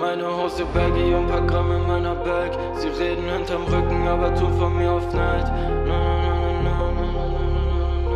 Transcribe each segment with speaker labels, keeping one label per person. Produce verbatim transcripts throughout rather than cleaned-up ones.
Speaker 1: Meine Hose baggy und paar Gramm in meiner Bag. Sie reden hinterm Rücken, aber tun von mir auf Neid. Na, na, na, na, na, na, na,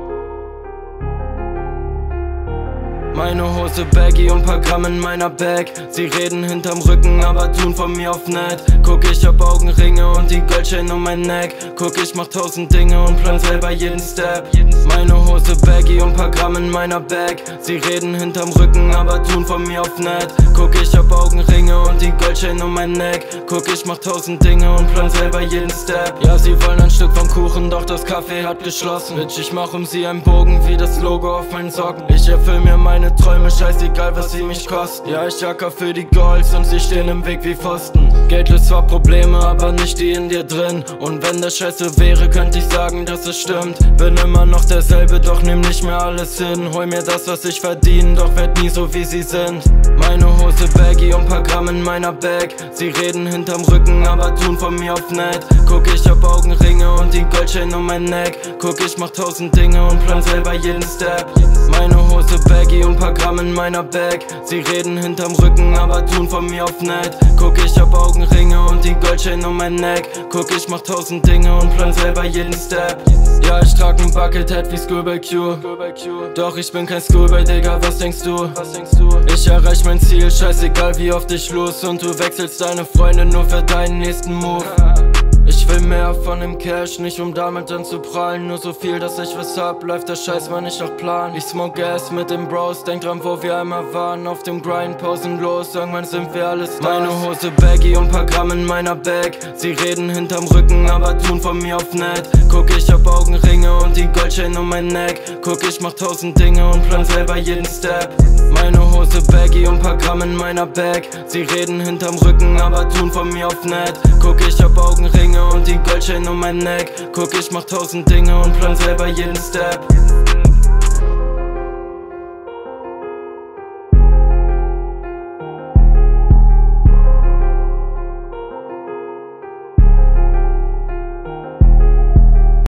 Speaker 1: na. Meine Hose baggy und paar Gramm in meiner Bag. Sie reden hinterm Rücken, aber tun von mir auf Neid. Guck, ich hab Augenringe und die Goldchain um mein Neck. Guck, ich mach tausend Dinge und plan selber jeden Step. Meine Hose baggy und paar Gramm in meiner Bag. Sie reden hinterm Rücken, aber tun von mir auf Neid. Guck, ich hab Augenringe und die Goldchain um mein Neck. Guck, ich mach tausend Dinge und plan selber jeden Step. Ja, sie wollen ein Stück vom Kuchen, doch das Café hat geschlossen. Bitch, ich mach um sie einen Bogen wie das Logo auf meinen Socken. Ich erfüll mir meine Träume, scheißegal was sie mich kosten. Ja, ich jacker für die Golds und sie stehen im Weg wie Pfosten. Geld löst zwar Probleme, aber nicht die in dir drin. Und wenn das scheiße wäre, könnte ich sagen, dass es stimmt. Bin immer noch derselbe, doch nehm nicht mehr alles hin. Hol mir das, was ich verdiene, doch werd nie so wie sie sind. Meine Hose baggy und paar Gramm in meiner Bag. Sie reden hinterm Rücken, aber tun von mir auf Neid. Guck, ich hab Augenringe und die Goldchain um mein Neck. Guck, ich mach tausend Dinge und plan selber jeden Step. Meine Hose baggy und paar Gramm in meiner Bag. Sie reden hinterm Rücken, aber tun von mir auf Neid. Guck, ich hab Augenringe und die Goldchain um mein Neck. Guck, ich mach tausend Dinge und plan selber jeden Step. Ja, ich trag ein Buckethead wie Schoolboy Q. Doch ich bin kein Schoolboy, Digga, was denkst du? Ich erreich mein Ziel, scheißegal wie oft ich los. Und du wechselst deine Freunde nur für deinen nächsten Move. Ich will mehr von dem Cash, nicht um damit dann zu prallen. Nur so viel, dass ich was hab, läuft der Scheiß mal nicht nach Plan. Ich smoke Gas mit den Bros, denk dran, wo wir einmal waren. Auf dem Grind, pausenlos, irgendwann sind wir alles Stars. Meine Hose baggy und paar Gramm in meiner Bag. Sie reden hinterm Rücken, aber tun von mir auf Neid. Guck, ich hab Augenringe und die Goldchain um mein Neck. Guck, ich mach tausend Dinge und plan selber jeden Step. Meine Hose baggy und paar Gramm in meiner Bag. Sie reden hinterm Rücken, aber tun von mir auf Neid. Guck, ich hab Augenringe und die Goldchain um mein Neck. Guck, ich mach tausend Dinge und plan selber jeden Step.